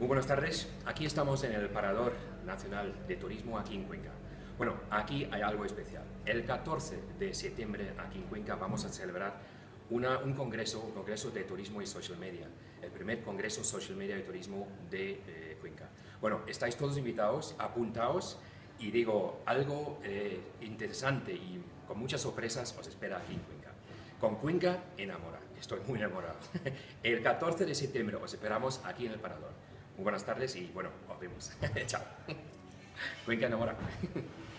Muy buenas tardes, aquí estamos en el Parador Nacional de Turismo aquí en Cuenca. Bueno, aquí hay algo especial. El 14 de septiembre aquí en Cuenca vamos a celebrar un congreso de turismo y social media, el primer congreso social media y turismo de Cuenca. Bueno, estáis todos invitados, apuntaos y digo, algo interesante y con muchas sorpresas os espera aquí en Cuenca. Con Cuenca enamora, estoy muy enamorado. El 14 de septiembre os esperamos aquí en el Parador. Muy buenas tardes y bueno, nos vemos. Chao. Cuenca enamora.